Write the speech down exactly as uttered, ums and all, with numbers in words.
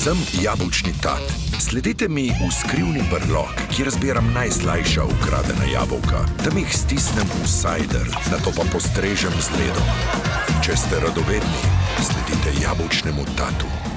Sem jabolčni tat. Sledite mi v skrivni brlog, kjer zbiram najslajša ukradena jabolka. Tam jih stisnem v sajder, nato pa postrežem z ledom. Če ste radovedni, sledite jabolčnemu tatu.